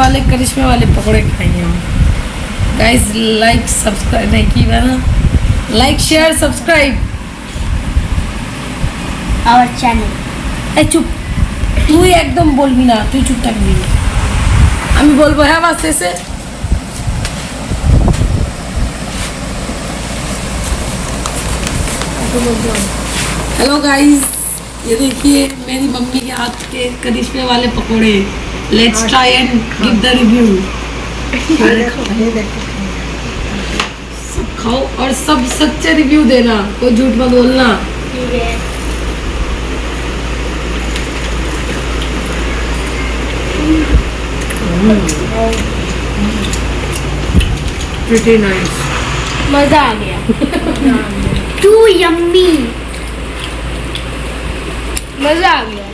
वाले करिश्मे वाले पकौड़े खाएंगे हम। गाइस लाइक सब्सक्राइब नहीं की बना, like share subscribe our channel. ए चुप, তুই একদম বলবি না, তুই চুপ থাকবি, আমি বলবো হ্যাঁ বাস শেষে। हेलो गाइस, ये देखिए मेरी मम्मी के हाथ के करिश्मे वाले पकोड़े। Let's try and give the review. सब खाओ और सब सच्चे रिव्यू देना, कोई झूठ मत बोलना। Pretty nice. मजा आ गया। टू यम्मी, मजा आ गया।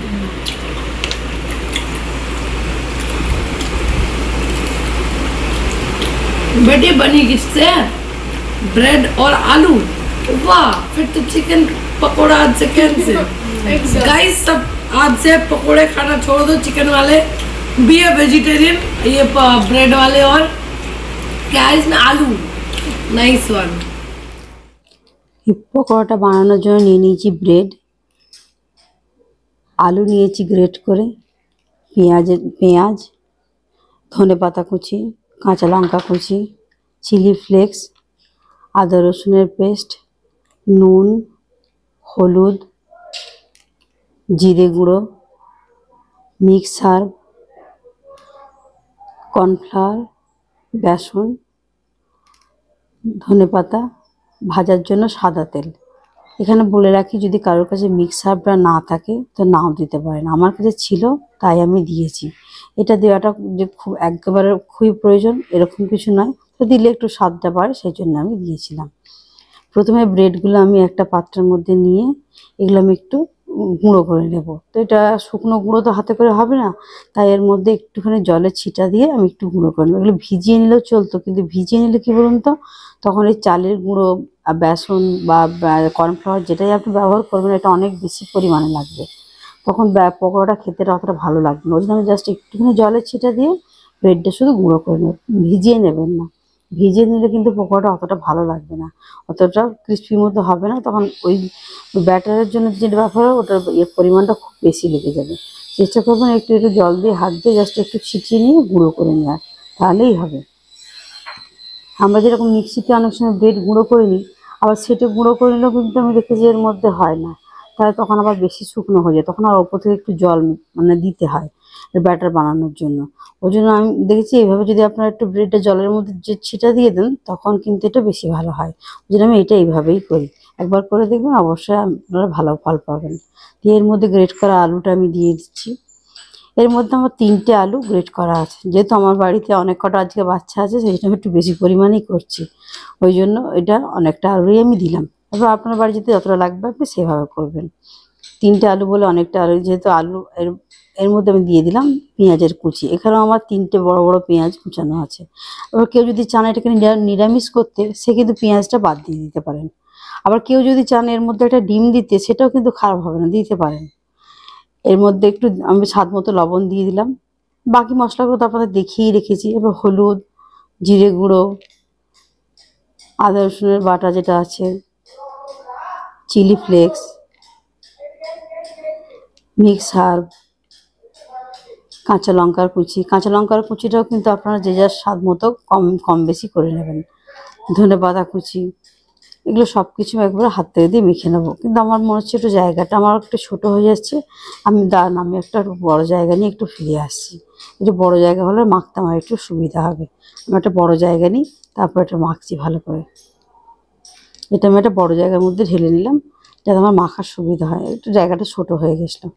बेटी बनी किससे? ब्रेड और आलू। वाह, फिर तो चिकन पकोड़ा आज से कैंसिल। गाइस सब आज से पकोड़े खाना छोड़ दो, चिकन वाले, बी ए वेजिटेरियन। ये ब्रेड वाले और क्या है इसमें, आलू। Nice one. পকোড়াটা বানানোর জন্য নিয়ে নিয়েছি ব্রেড, আলু নিয়েছি গ্রেট করে, পেঁয়াজ, ধনেপাতা কুচি, কাঁচা লঙ্কা কুচি, চিলি ফ্লেক্স, আদা রসুনের পেস্ট, নুন, হলুদ, জিরে গুঁড়ো, মিক্স হার্ব, কর্নফ্লাওয়ার, বেসন, ধনেপাতা, ভাজার জন্য সাদা তেল। এখানে বলে রাখি, যদি কারোর কাছে মিক্স হার্বটা না থাকে তো নাও দিতে পারেন, আমার কাছে ছিল তাই আমি দিয়েছি। এটা দেওয়াটা যে খুব একেবারে খুবই প্রয়োজন এরকম কিছু নয়, তো দিলে একটু স্বাদটা বাড়ে সেই জন্য আমি দিয়েছিলাম। প্রথমে ব্রেডগুলো আমি একটা পাত্রের মধ্যে নিয়ে এগুলো আমি একটু গুঁড়ো করে নেব। তো এটা শুকনো গুঁড়ো তো হাতে করে হবে না, তাই এর মধ্যে একটুখানি জলের ছিটা দিয়ে আমি একটু গুঁড়ো করে নেব। এগুলো ভিজিয়ে নিলেও চলতো, কিন্তু ভিজিয়ে নিলে কী বলুন তো, তখন এই চালের গুঁড়ো, বেসন বা কর্নফ্লাওয়ার যেটাই আপনি ব্যবহার করবেন এটা অনেক বেশি পরিমাণে লাগবে, তখন পকোড়াটা খেতে অতটা ভালো লাগবে না। ওই জন্য আমি জাস্ট একটুখানি জলের ছিটা দিয়ে ব্রেডটা শুধু গুঁড়ো করে নেব, ভিজিয়ে নেবেন না। ভিজিয়ে নিলে কিন্তু পকোড়াটা অতটা ভালো লাগবে না, অতটা ক্রিস্পি মতো হবে না, তখন ওই ব্যাটারের জন্য যেটা ব্যবহার হবে ওটার পরিমাণটা খুব বেশি লেগে যাবে। চেষ্টা করবেন একটু একটু জল দিয়ে হাত দিয়ে জাস্ট একটু ছিটিয়ে নিয়ে গুঁড়ো করে নেওয়ার, তাহলেই হবে। আমরা যেরকম মিক্সিতে অনেক সময় ব্রেড গুঁড়ো করে নিই, আবার সেটা গুঁড়ো করে নিলেও কিন্তু আমি দেখেছি এর মধ্যে হয় না, তাহলে তখন আবার বেশি শুকনো হয়ে যায়, তখন আর ওপর থেকে একটু জল দিতে হয় ব্যাটার বানানোর জন্য। ওই জন্য আমি দেখেছি এইভাবে যদি আপনারা একটু ব্রেডটা জলের মধ্যে যে ছিটা দিয়ে দেন তখন কিন্তু এটা বেশি ভালো হয়। ওই জন্য আমি এটা এইভাবেই করি, একবার করে দেখবেন অবশ্যই আপনারা ভালো ফল পাবেন। দিয়ে এর মধ্যে গ্রেট করা আলুটা আমি দিয়ে দিচ্ছি। এর মধ্যে আমার 3টে আলু গ্রেট করা আছে, যেহেতু আমার বাড়িতে অনেক কটা আজকে বাচ্চা আছে সেই জন্য একটু বেশি পরিমাণেই করছি, ওই জন্য এটা অনেকটা আলুই আমি দিলাম। এবার আপনার বাড়িতে যতটা লাগবে আপনি সেভাবে করবেন। 3টে আলু বলে অনেকটা আলু, যেহেতু আলু এর মধ্যে আমি দিয়ে দিলাম পেঁয়াজের কুচি। এখানেও আমার 3টে বড় বড় পেঁয়াজ কুচানো আছে। এবার কেউ যদি চান এটাকে নিরামিষ করতে, সে কিন্তু পেঁয়াজটা বাদ দিয়ে দিতে পারেন। আবার কেউ যদি চান এর মধ্যে একটা ডিম দিতে, সেটাও কিন্তু খারাপ হবে না, দিতে পারেন। এর মধ্যে একটু আমি স্বাদ মতো লবণ দিয়ে দিলাম, বাকি মশলাগুলো তো আপনাদের দেখিয়েই রেখেছি। এবার হলুদ, জিরে গুঁড়ো, আদা রসুনের বাটা যেটা আছে, চিলি ফ্লেক্স, মিক্স হার্ব, কাঁচা লঙ্কার কুচি। কাঁচা লঙ্কার কুচিটাও কিন্তু আপনারা যে যার স্বাদ মতো কম বেশি করে নেবেন। ধনেপাতা কুচি, এগুলো সব কিছু একবারে হাত থেকে দিয়ে মেখে নেবো। কিন্তু আমার মনে হচ্ছে একটু জায়গাটা আমার একটু ছোটো হয়ে যাচ্ছে, আমি একটা বড় জায়গা নিয়ে একটু ফিরে আসছি। একটু বড় জায়গা হলে মাখতে আমার একটু সুবিধা হবে। আমি একটা বড় জায়গা নিই, তারপর এটা মাখছি ভালো করে। এটা আমি একটা বড় জায়গার মধ্যে ঢেলে নিলাম যাতে আমার মাখার সুবিধা হয়, একটু জায়গাটা ছোট হয়ে গেছিলো।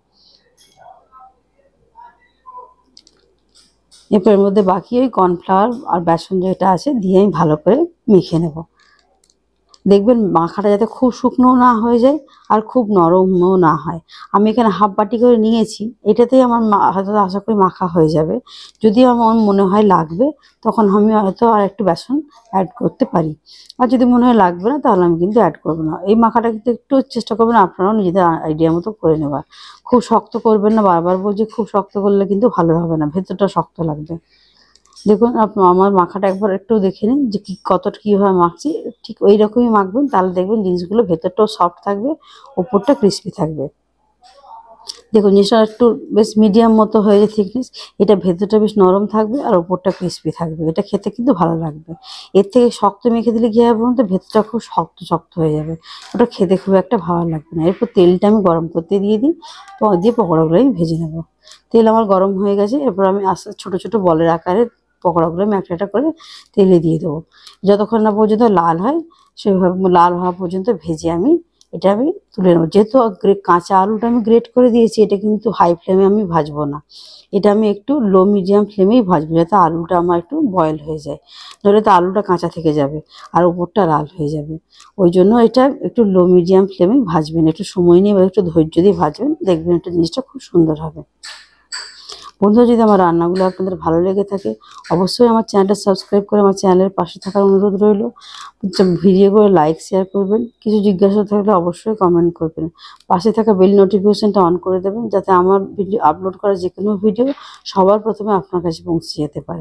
এরপর এর মধ্যে বাকি ওই কর্নফ্লাওয়ার আর বেসন যেটা আছে দিয়ে আমি ভালো করে মেখে নেব। দেখবেন মাখাটা যাতে খুব শুকনো না হয়ে যায় আর খুব নরমও না হয়। আমি এখানে হাফ বাটি করে নিয়েছি, এটাতেই আমার হয়তো আশা করি মাখা হয়ে যাবে। যদি আমার মনে হয় লাগবে তখন আমি হয়তো আর একটু বেসন অ্যাড করতে পারি, আর যদি মনে হয় লাগবে না তাহলে আমি কিন্তু অ্যাড করবো না। এই মাখাটা কিন্তু একটু চেষ্টা করবেন আপনারাও নিজেদের আইডিয়া মতো করে নেবার। খুব শক্ত করবেন না, বারবার বলছি খুব শক্ত করলে কিন্তু ভালো হবে না, ভেতরটা শক্ত লাগবে। দেখুন আমার মাখাটা একবার একটু দেখে নিন যে কতটা কীভাবে মাখছি। ঠিক ওই রকমই মাখবেন, তাহলে দেখবেন জিনিসগুলো ভেতরটাও সফট থাকবে, ওপরটা ক্রিস্পি থাকবে। দেখুন জিনিসটা একটু বেশ মিডিয়াম মতো হয়ে যায় থিকনেস, এটা ভেতরটা বেশ নরম থাকবে আর ওপরটা ক্রিস্পি থাকবে, এটা খেতে কিন্তু ভালো লাগবে। এর থেকে শক্ত মেখে দিলে কী হবে বলুন তো, ভেতরটা খুব শক্ত শক্ত হয়ে যাবে, ওটা খেতে খুব একটা ভালো লাগবে না। এরপর তেলটা আমি গরম করতে দিয়ে দিই, দিয়ে পকোড়াগুলো আমি ভেজে নেব। তেল আমার গরম হয়ে গেছে, এরপর আমি আস্তে ছোটো ছোটো বলের আকারে পকোড়াগুলো আমি একটা একটা করে তেলে দিয়ে দেবো। যতক্ষণ না পর্যন্ত লাল হয়, সেভাবে লাল হওয়া পর্যন্ত ভেজে এটা আমি তুলে নেবো। যেহেতু কাঁচা আলুটা আমি গ্রেট করে দিয়েছি, এটা কিন্তু হাই ফ্লেমে আমি ভাজবো না, এটা আমি একটু লো মিডিয়াম ফ্লেমেই ভাজবো, যাতে আলুটা আমার একটু বয়েল হয়ে যায়, নইলে তো আলুটা কাঁচা থেকে যাবে আর উপরটা লাল হয়ে যাবে। ওই জন্য এটা একটু লো মিডিয়াম ফ্লেমেই ভাজবেন, একটু সময় নিয়ে বা একটু ধৈর্য দিয়ে ভাজবেন, দেখবেন একটা জিনিসটা খুব সুন্দর হবে। বন্ধুরা, যদি আমার রান্নাগুলো আপনাদের ভালো লেগে থাকে, অবশ্যই আমার চ্যানেলটা সাবস্ক্রাইব করে আমার চ্যানেলের পাশে থাকার অনুরোধ রইল। ভিডিওগুলো লাইক শেয়ার করবেন, কিছু জিজ্ঞাসা থাকলে অবশ্যই কমেন্ট করবেন। পাশে থাকা বেল নোটিফিকেশনটা অন করে দেবেন, যাতে আমার ভিডিও আপলোড করা যে কোনো ভিডিও সবার প্রথমে আপনার কাছে পৌঁছে যেতে পারে।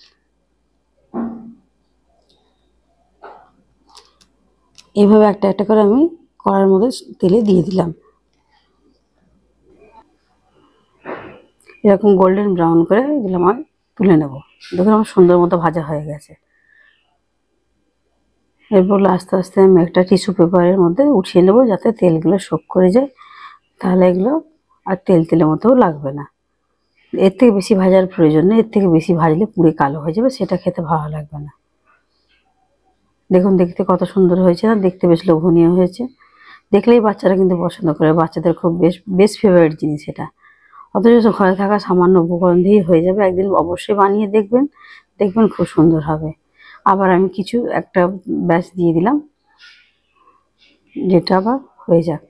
এইভাবে একটা একটা করে আমি কড়াইয়ের মধ্যে তেলে দিয়ে দিলাম। এরকম গোল্ডেন ব্রাউন করে এগুলো আমার তুলে নেব। দেখুন আমার সুন্দর মতো ভাজা হয়ে গেছে। এরপর আস্তে আস্তে আমি একটা টিস্যু পেপারের মধ্যে উঠিয়ে নেব, যাতে তেলগুলো সোক করে যায়, তাহলে এগুলো আর তেলের মতোও লাগবে না। এর থেকে বেশি ভাজার প্রয়োজন নেই, এর থেকে বেশি ভাজলে পুড়ে কালো হয়ে যাবে, সেটা খেতে ভালো লাগবে না। দেখুন দেখতে কত সুন্দর হয়েছে না, দেখতে বেশ লোভনীয় হয়েছে, দেখলেই বাচ্চারা কিন্তু পছন্দ করে, বাচ্চাদের খুব বেশ ফেভারিট জিনিস এটা। অথচ ঘরে থাকা সামান্য উপকরণ দিয়েই হয়ে যাবে। একদিন অবশ্যই বানিয়ে দেখবেন, দেখবেন খুব সুন্দর হবে। আবার আমি একটা ব্যাচ দিয়ে দিলাম, যেটা আবার হয়ে যাক।